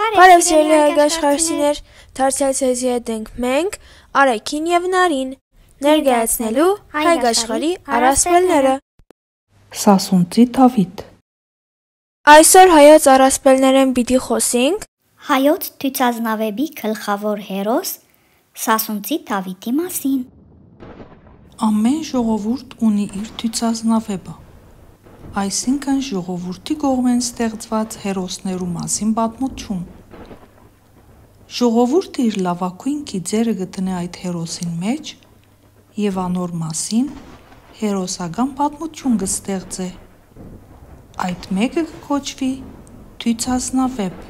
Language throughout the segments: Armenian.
Բարև սիրելի հայգաշխարհներ, դարձյալ ցեզի հետ ենք մենք, Արեքին եւ Նարին, ներկայացնելու հայգաշխարհի առասպելները։ Սասունցի Դավիթ։ Այսօր հայոց առասպելներեն պիտի խոսենք հայոց ցույցազնավեբի գլխավոր հերոս Սասունցի Դավիթի մասին։ Ամեն ժողովուրդ ունի իր ցույցազնավեբը, այսինքն ժողովրդի կողմեն ստեղծված հերոսներու մասին պատմություն։ Ժողովուրդը իր լավագույն գիծերը գտնե այդ հերոսին մեջ եւ անոր մասին հերոսական պատմություն կստեղծե։ Այդ մեկը կոչվի ցույցազնավեբ։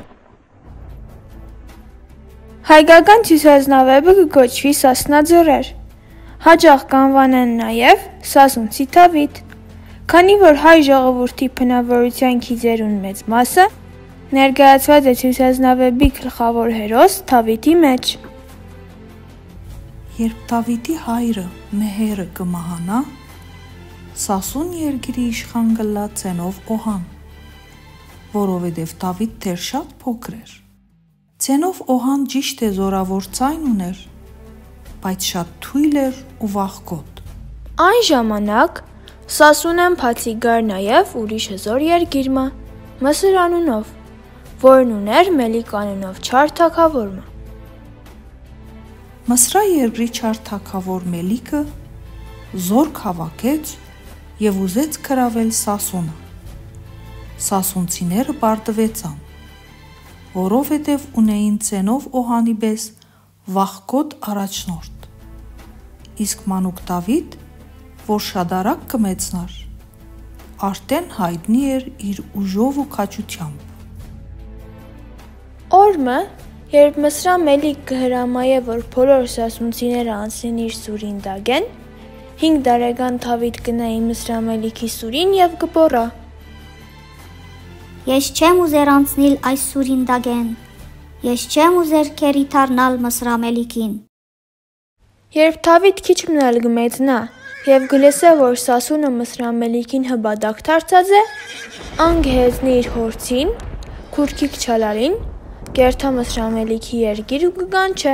Հայկական ցույցազնավեբը կոչվի Սասնաձորեր։ Հաճախ կանվանեն նաև Սասունցի Դավիթ, քանի որ հայ ժողովրդի բնավորության գիծերուն մեծ մասը ներկայացված է ցույցազնավեբի գլխավոր հերոս Դավիթի մեջ։ Երբ Դավիթի հայրը Մեհերը կմահանա, Սասուն երկրի իշխան կլա ցենով Օհան, որովհետև Դավիթ դեռ շատ փոքր էր։ Ցենով Օհան ճիշտ է զորավոր ցայն ուներ, բայց շատ թույլ էր ու վախկոտ։ Այն ժամանակ Սասունեն բացի գար նաև ուրիշ հզոր երկիրը, Մսր անունով, որն ուներ Մելիք անունով չար թագավորը։ Մսրա երկրի չար թագավոր Մելիքը զորք հավաքեց եւ ուզեց գրավել Սասունը։ Սասունցիները պարտվեցան, որովհետև ունեին ցենով Օհանի պես վախկոտ առաջնորդ։ Իսկ մանուկ Դավիթ, որ շատ արագ կմեծնար, արդեն հայտնի էր իր ուժով ու քաջությամբ։ Օրը, երբ Մսրա Մելիք կհրամայե, որ բոլոր սասունցիները անցնեն իր սուրին դագեն, 5 տարեկան Դավիթ գնայի Մսրա Մելիքի սուրին եւ կբոռա. Ես չեմ ուզեր անցնել այս սուրին դագեն, ես չեմ ուզեր քերի դառնալ Մսրա Մելիքին։ Երբ Դավիթ քիչ մնալ կմեծնա եւ գլեսե, որ Սասունը Մսրա Մելիքին հբադակ դարձած է, անգհեզնի իր հորցին, քուրքիկ չալալին, գերթա Մսրա Մելիքի երկիր ու կգանչե.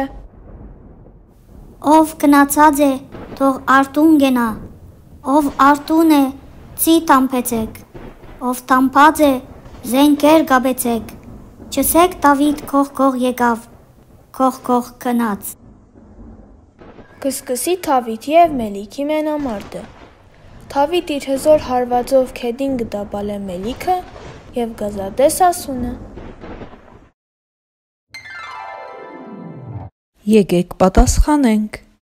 Ով գնացած է, թող արտուն գնա, ով արտուն է, ցի տամփեցեք, ով տամփած է, զենքեր գաբեցեք, չսեք Դավիթ քող եկավ, քող գնաց։ Կսկսի Դավիթ եւ Մելիքի մենամարտը։ Դավիթ իր հզոր հարվածով քեդին կդաբալե Մելիքը եւ գազադե Սասունը։ Եկեք պատասխանենք։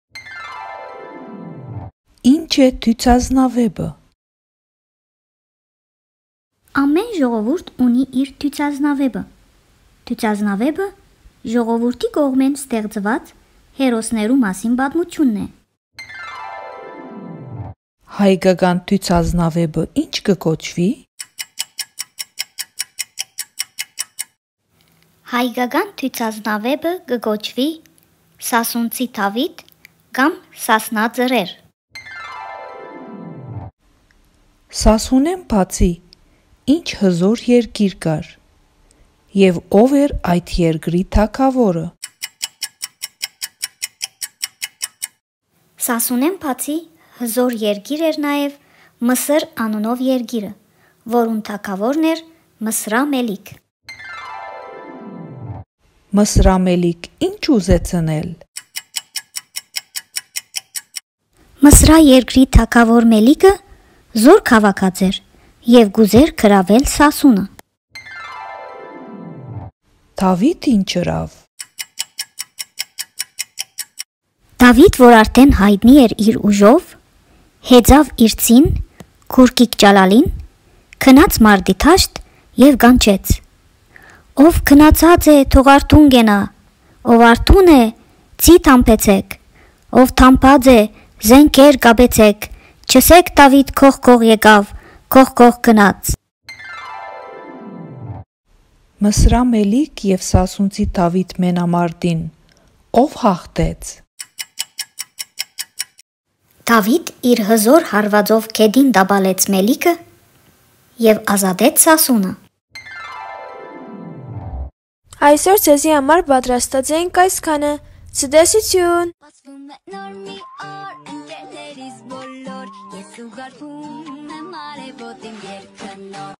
Ինչ է ցույցազնավեբը։ Ամեն ժողովուրդ ունի իր ցույցազնավեբը։ Ցույցազնավեբը ժողովրդի կողմեն ստեղծված հերոսներու մասին պատմությունն է։ Հայկական ցույցազնավեբը ինչ կկոչվի։ Հայկական ցույցազնավեբը կկոչվի Սասունցի Դավիթ կամ Սասնաձորեր։ Սասունեն բացի ինչ հզոր երկիր կար եւ ով էր այդ երկրի թագավորը։ Սասունեն բացի հզոր երկիր էր նաև Մսր անունով երկիրը, որուն թագավորն էր Մսրա Մելիք։ Մսրա Մելիք ինչ ուզեցնել։ Մսրա երկրի թագավոր Մելիքը զորք հավաքած էր եւ գուզեր գրավել Սասունը։ Դավիթ ինչ ըրավ։ Դավիթ, որ արդեն հայտնի էր իր ուժով, հեծավ իր ցին, քուրքիկ ճալալին, քնած մարդի թաշտ եւ գանչեց. Ով քնացած է, թող արտուն գնա, ով արտուն է, ցի տամփեցեք, ով տամփած է, զենքեր գաբեցեք, չսեք Դավիթ քող եկավ, քող գնաց։ Մսրա Մելիք եւ Սասունցի Դավիթ մենամարտին ով հաղթեց։ Դավիթ իր հզոր հարվածով քեդին դաբալեց Մելիքը եւ ազատեց Սասունը։ Այսօր ձեզի համար պատրաստած ենք այսքանը։ Ցտեսություն։ Պատվում է նոր մի օր, ընկերներիս բոլոր, ես ուղարկում եմ արևոտ իմ երկու